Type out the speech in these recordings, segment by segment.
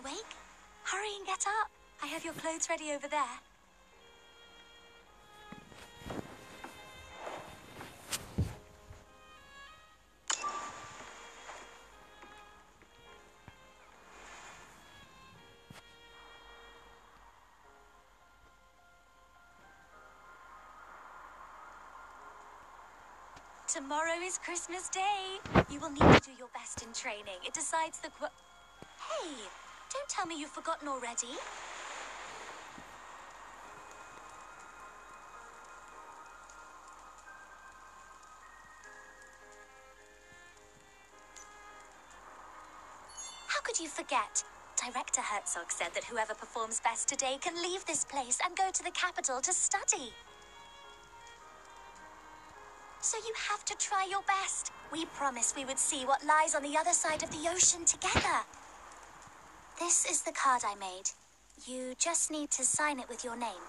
awake? Hurry and get up. I have your clothes ready over there. Tomorrow is Christmas Day. You will need to do your best in training. It decides the Hey, don't tell me you've forgotten already. How could you forget? Director Herzog said that whoever performs best today can leave this place and go to the capital to study. So you have to try your best. We promised we would see what lies on the other side of the ocean together. This is the card I made. You just need to sign it with your name.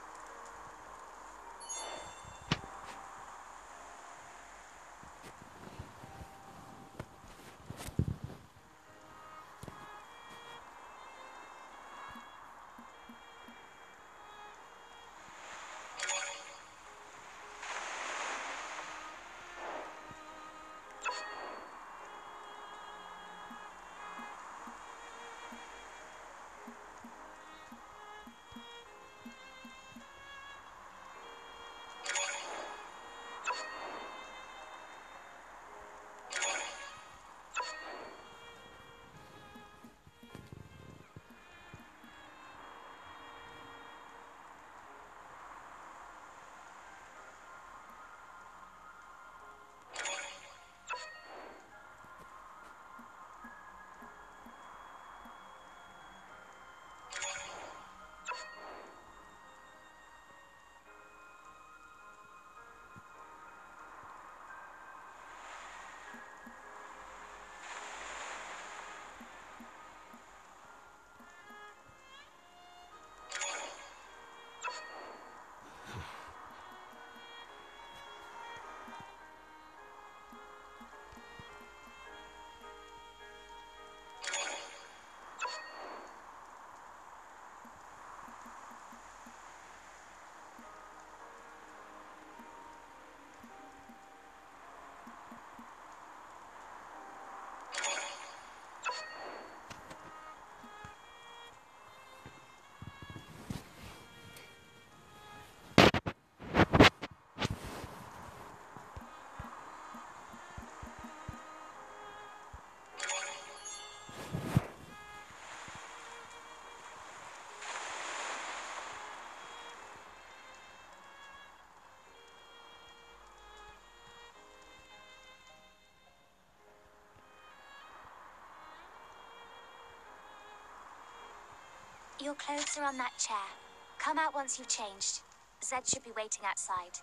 Your clothes are on that chair. Come out once you've changed. Zed should be waiting outside.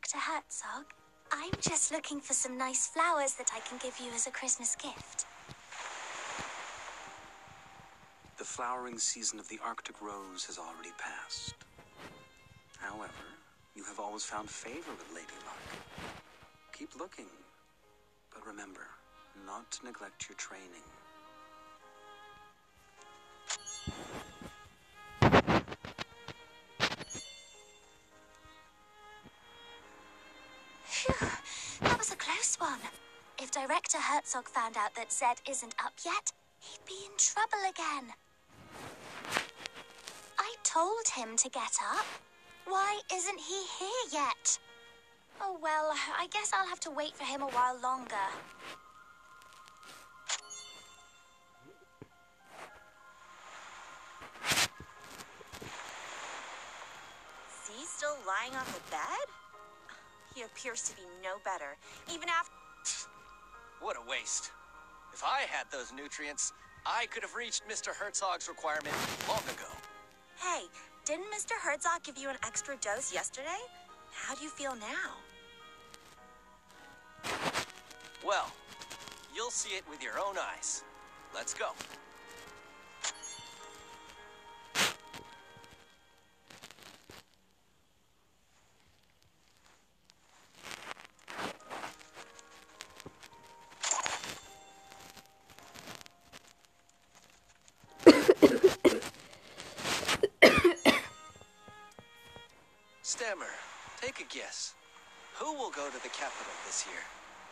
Dr. Herzog. I'm just looking for some nice flowers that I can give you as a Christmas gift. The flowering season of the Arctic rose has already passed. However, you have always found favor with Lady Luck. Keep looking, but remember, not to neglect your training. Phew, that was a close one. If Director Herzog found out that Zed isn't up yet, he'd be in trouble again. I told him to get up. Why isn't he here yet? Oh well, I guess I'll have to wait for him a while longer. Is he still lying on the bed? He appears to be no better, even after... What a waste. If I had those nutrients, I could have reached Mr. Herzog's requirement long ago. Hey, didn't Mr. Herzog give you an extra dose yesterday? How do you feel now? Well, you'll see it with your own eyes. Let's go. Stammer, take a guess. Who will go to the capital this year?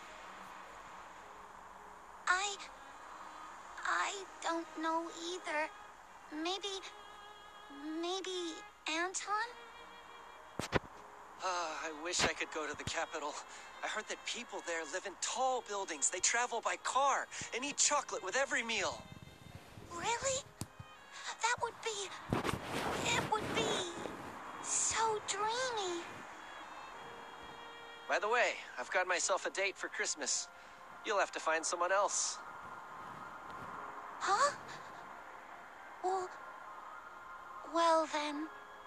I don't know either. Maybe Anton? I wish I could go to the capital. I heard that people there live in tall buildings. They travel by car and eat chocolate with every meal. Really? It would be so dreamy. By the way, I've got myself a date for Christmas. You'll have to find someone else. Huh? Well then.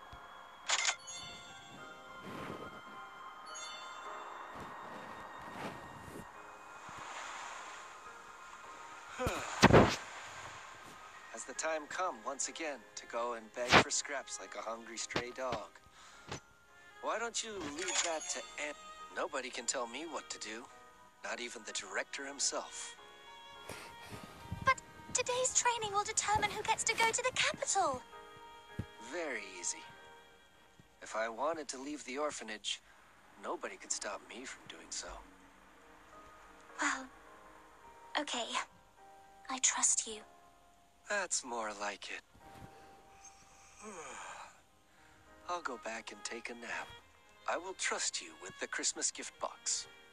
Has the time come once again to go and beg for scraps like a hungry stray dog? Why don't you leave that to Aunt? Nobody can tell me what to do. Not even the director himself. But today's training will determine who gets to go to the capital. Very easy. If I wanted to leave the orphanage, nobody could stop me from doing so. Well, okay. I trust you. That's more like it. I'll go back and take a nap. I will trust you with the Christmas gift box.